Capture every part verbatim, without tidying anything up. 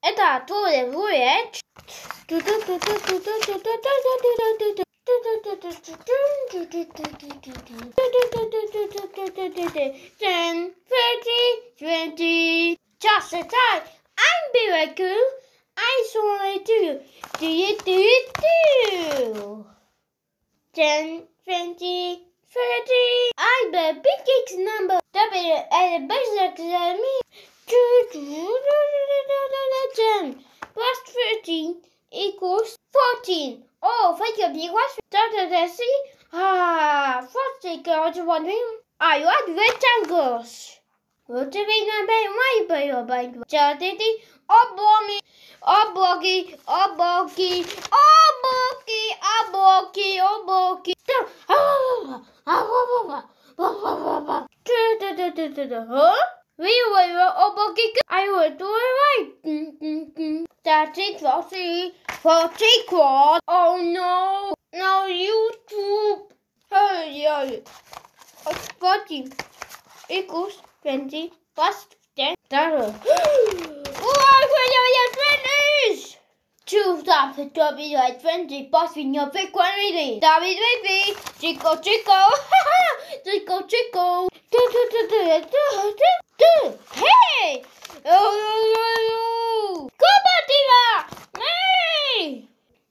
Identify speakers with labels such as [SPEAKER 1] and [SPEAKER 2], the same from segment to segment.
[SPEAKER 1] Eta tole voyage. Ten, thirty, twenty. Just a time. I'm miracle. I saw it too. Do you do it too? Ten, twenty, thirty. I'm the biggest number. W and the basic me. Ten plus thirteen equals fourteen. Oh, thank you, big was started see. Ah, forty girls wondering. Are you at rectangles? What do we know about my bio by Charity? Oh, bommy, oh, boggy, oh, boggy, oh, boggy, oh, boggy, oh, boggy. Huh? We were oh, boggy. I will do it right. thirty, forty, forty quad. Oh no, no, YouTube. Oh, yeah. forty equals twenty plus ten. Dollar. Oh, I finish! Two thousand twenty like twenty plus in your big quantity. David baby, Chico Chico, Chico Chico. Hey! Oh, come on, Diva! Hey!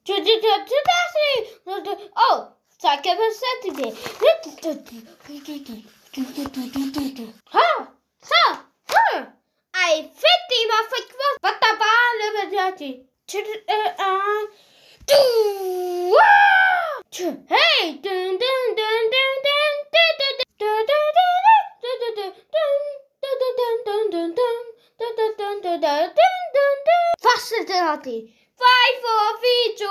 [SPEAKER 1] Oh, second Saturday. Huh? So, huh? I fifty my fake was, but the bar never dirty. Uh, do hey, dun dun dun dun dun dun dun dun dun dun. Facility. Five, four, three, two,